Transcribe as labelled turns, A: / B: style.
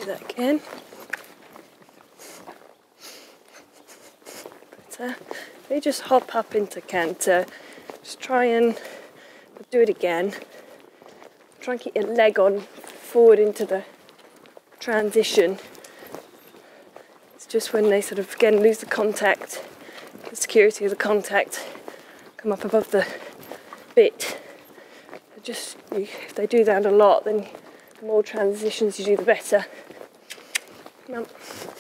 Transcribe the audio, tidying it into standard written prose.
A: that again. But they just hop up into canter. Just try and do it again. Try and keep your leg on forward into the transition. It's just when they sort of again lose the contact, the security of the contact, come up above the bit. If they do that a lot, then the more transitions you do, the better. Come on.